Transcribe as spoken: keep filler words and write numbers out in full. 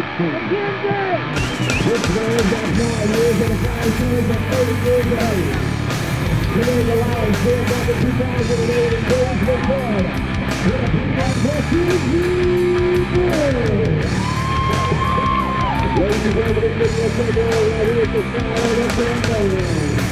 This man got nine years and a five years and thirty years old. Today the Lions still got the two thousand eight and goes for Florida. With a pick on MacKenzie Briggs. Ladies and gentlemen, this is the right here at the side of the